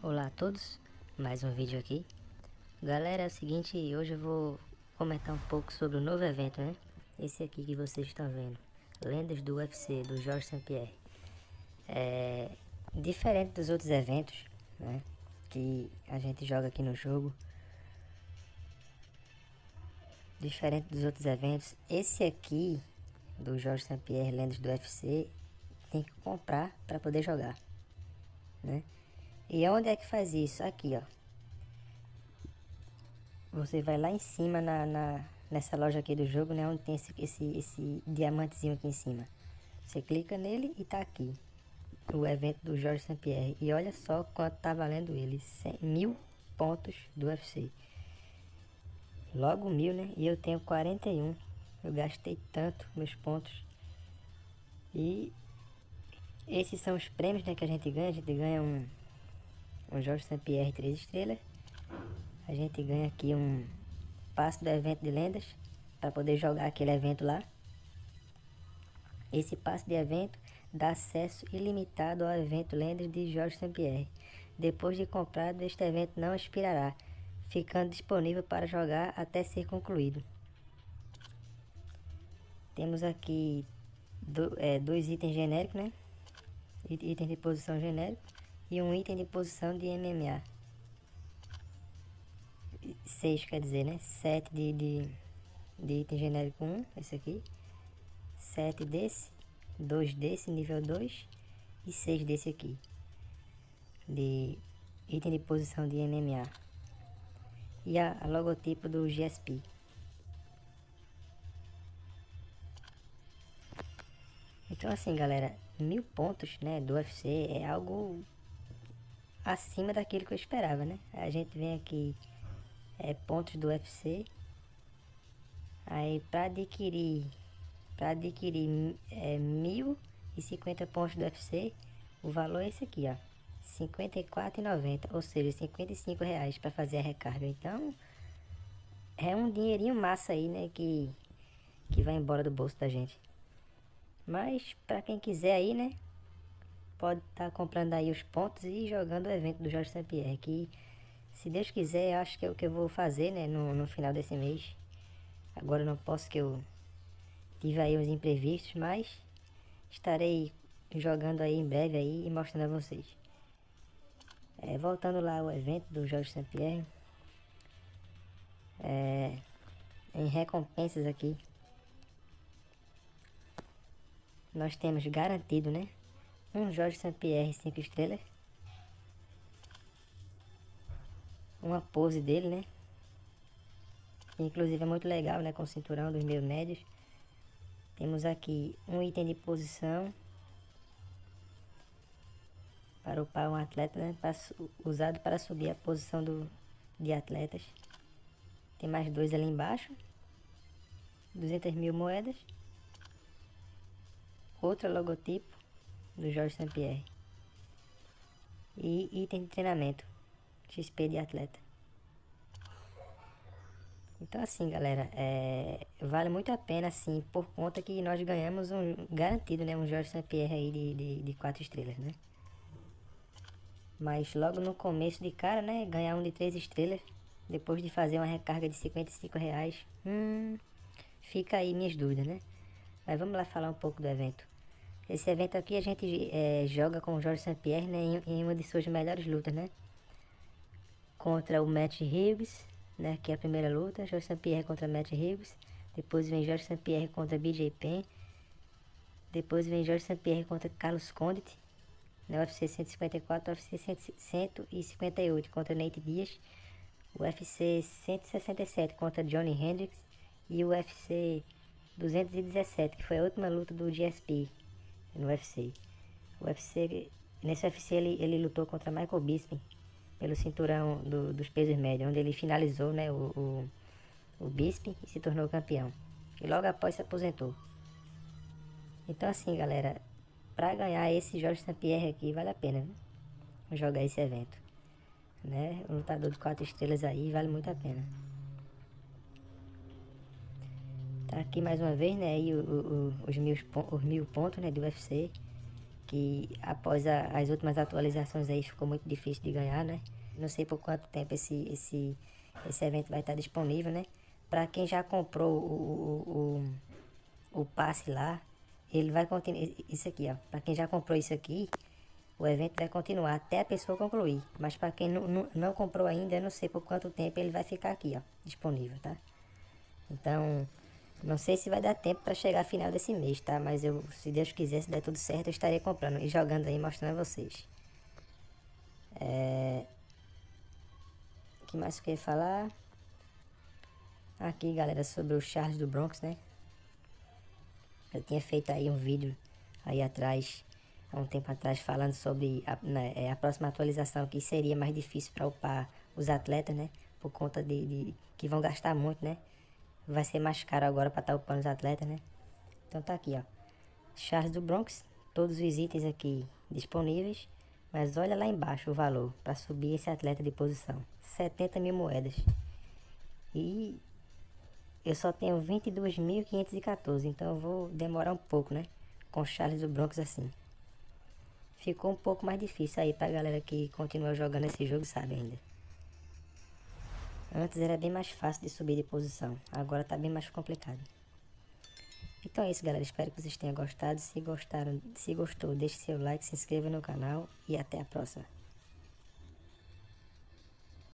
Olá a todos, mais um vídeo aqui. Galera, é o seguinte, hoje eu vou comentar um pouco sobre o novo evento, né? Esse aqui que vocês estão vendo, Lendas do UFC, do Georges St-Pierre. É diferente dos outros eventos, né, que a gente joga aqui no jogo. Diferente dos outros eventos, esse aqui do Georges St-Pierre, Lendas do UFC, tem que comprar para poder jogar, né? E onde é que faz isso? Aqui, ó. Você vai lá em cima nessa loja aqui do jogo, né? Onde tem esse diamantezinho aqui em cima. Você clica nele e tá aqui. O evento do Georges St-Pierre. E olha só quanto tá valendo ele. 1.000 pontos do UFC. Logo 1.000, né? E eu tenho 41. Eu gastei tanto meus pontos. E esses são os prêmios, né, que a gente ganha. A gente ganha um Georges St-Pierre 3 estrelas. A gente ganha aqui um passe do evento de lendas para poder jogar aquele evento lá. Esse passe de evento dá acesso ilimitado ao evento Lendas de Georges St-Pierre. Depois de comprado, este evento não expirará, ficando disponível para jogar até ser concluído. Temos aqui dois itens genéricos, né? Item de posição genérico e um item de posição de MMA. 6 quer dizer, né? 7 de item genérico 1, esse aqui. 7 desse, 2 desse, nível 2 e 6 desse aqui, de item de posição de MMA. E a logotipo do GSP. Então assim, galera, 1.000 pontos, né, do UFC é algo acima daquilo que eu esperava, né? A gente vem aqui, pontos do UFC, aí para adquirir 1.050 pontos do UFC, o valor é esse aqui, ó, R$ 54,90, ou seja, R$ 55 para fazer a recarga. Então é um dinheirinho massa aí, né, que vai embora do bolso da gente. Mas para quem quiser aí, né, pode estar comprando aí os pontos e jogando o evento do Georges St-Pierre, que se Deus quiser, eu acho que é o que eu vou fazer, né, no final desse mês. Agora eu não posso, que eu tive aí uns imprevistos, mas estarei jogando aí em breve aí e mostrando a vocês. Voltando lá ao evento do Georges St-Pierre, em recompensas aqui, nós temos garantido, né, um Georges St-Pierre 5 estrelas, uma pose dele, né, inclusive é muito legal, né, com o cinturão dos meus médios. Temos aqui um item de posição para upar um atleta, né, usado para subir a posição de atletas. Tem mais dois ali embaixo, 200.000 moedas, outro logotipo do Georges St-Pierre e item de treinamento, XP de atleta. Então assim, galera, vale muito a pena, assim, por conta que nós ganhamos garantido, né, um Georges St-Pierre aí de 4 estrelas, né. Mas logo no começo de cara, né, ganhar um de 3 estrelas, depois de fazer uma recarga de R$ 55, fica aí minhas dúvidas, né. Mas vamos lá falar um pouco do evento. Esse evento aqui a gente joga com o Georges St-Pierre, né, em uma de suas melhores lutas, né, contra o Matt Hughes, né, que é a primeira luta, Georges St-Pierre contra Matt Hughes. Depois vem Georges St-Pierre contra BJ Penn. Depois vem Georges St-Pierre contra Carlos Condit, né, UFC 154, UFC 158 contra Nate Diaz, UFC 167 contra Johnny Hendricks e o UFC 217, que foi a última luta do GSP no UFC. Nesse UFC ele lutou contra Michael Bisping pelo cinturão dos pesos médios, onde ele finalizou, né, o Bisping e se tornou campeão. E logo após se aposentou. Então assim, galera, para ganhar esse Georges St-Pierre aqui vale a pena, né, jogar esse evento, né? Um lutador de 4 estrelas aí vale muito a pena. Tá aqui mais uma vez, né, aí os 1.000 pontos, né, do UFC. que após as últimas atualizações aí ficou muito difícil de ganhar, né? Não sei por quanto tempo esse evento vai estar disponível, né? Para quem já comprou o passe lá, ele vai continuar. Isso aqui, ó. Para quem já comprou isso aqui, o evento vai continuar até a pessoa concluir. Mas para quem não comprou ainda, eu não sei por quanto tempo ele vai ficar aqui, ó, disponível, tá? Então, não sei se vai dar tempo para chegar ao final desse mês, tá? Mas eu, se Deus quiser, se der tudo certo, eu estarei comprando e jogando aí, mostrando a vocês. O que mais que eu ia falar? Aqui, galera, sobre o Charles do Bronx, né? Eu tinha feito aí um vídeo aí atrás, há um tempo atrás, falando sobre a próxima atualização, que seria mais difícil para upar os atletas, né? Por conta de que vão gastar muito, né? Vai ser mais caro agora para estar upando os atletas, né? Então tá aqui, ó. Charles do Bronx, todos os itens aqui disponíveis. Mas olha lá embaixo o valor para subir esse atleta de posição. 70 mil moedas. E eu só tenho 22.514, então eu vou demorar um pouco, né? Com Charles do Bronx assim. Ficou um pouco mais difícil aí pra galera que continua jogando esse jogo, sabe ainda. Antes era bem mais fácil de subir de posição, agora tá bem mais complicado. Então é isso, galera, espero que vocês tenham gostado. Se gostou, deixe seu like, se inscreva no canal e até a próxima.